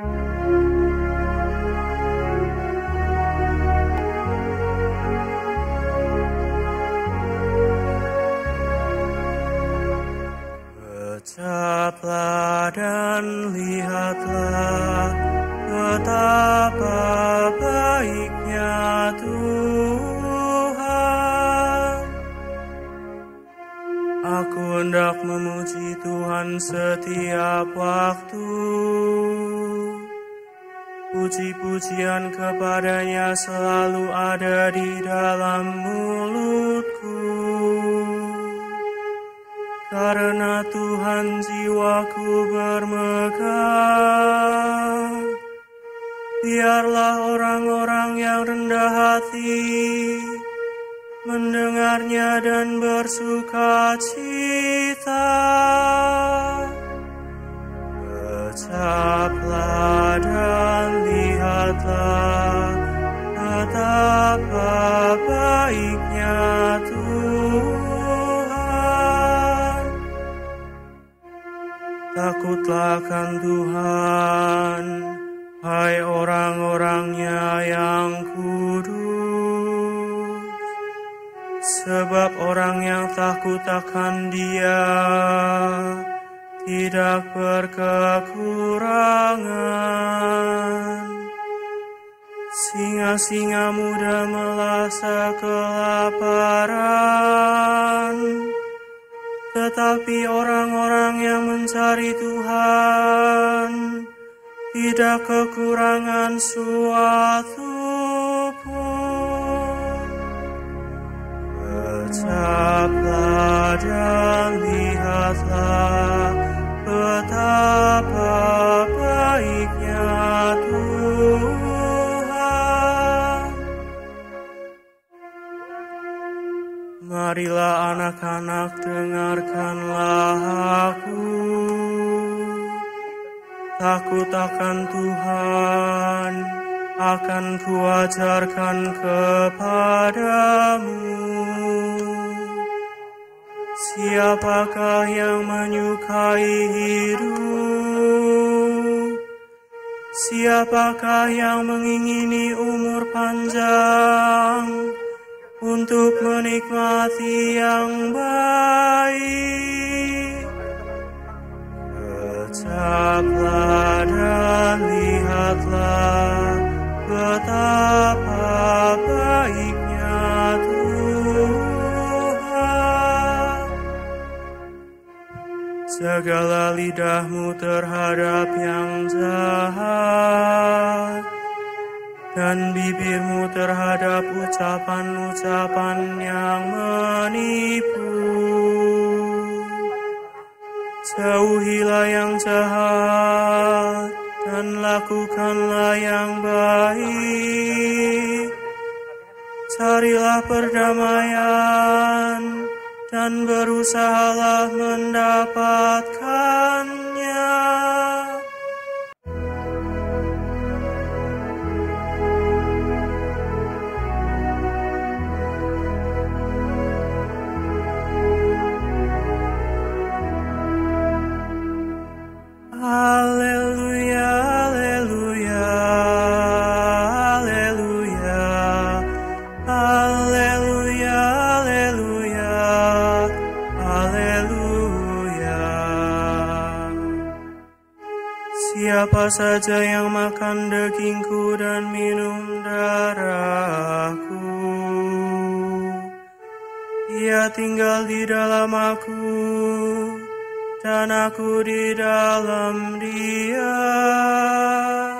Tetaplah dan lihatlah betapa baiknya Tuhan. Aku hendak memuji Tuhan setiap waktu. Puji-pujian kepadanya selalu ada di dalam mulutku. Karena Tuhan jiwaku bermegah. Biarlah orang-orang yang rendah hati mendengarnya dan bersuka cita. Ucaplah dan lihatlah betapa baiknya Tuhan. Takutlah akan Tuhan, hai orang-orangnya yang kudus. Sebab orang yang takut akan Dia tidak berkekurangan. Singa-singa muda melasa kelaparan, tetapi orang-orang yang mencari Tuhan tidak kekurangan suatu pun. Ucaplah dan lihatlah betapa baiknya Tuhan. Marilah anak-anak, dengarkanlah aku. Takut akan Tuhan akan kuajarkan kepadamu. Siapakah yang menyukai hidup? Siapakah yang mengingini umur panjang untuk menikmati yang baik? Ucaplah dan lihatlah betapa baiknya Tuhan. Jagalah lidahmu terhadap yang jahat, dan bibirmu terhadap ucapan-ucapan yang menipu. Jauhilah yang jahat dan lakukanlah yang baik. Carilah perdamaian dan berusahalah mendapatkannya. Haleluya, haleluya, haleluya, haleluya, haleluya, haleluya. Siapa saja yang makan dagingku dan minum darahku, ia tinggal di dalam aku, dan aku di dalam Dia.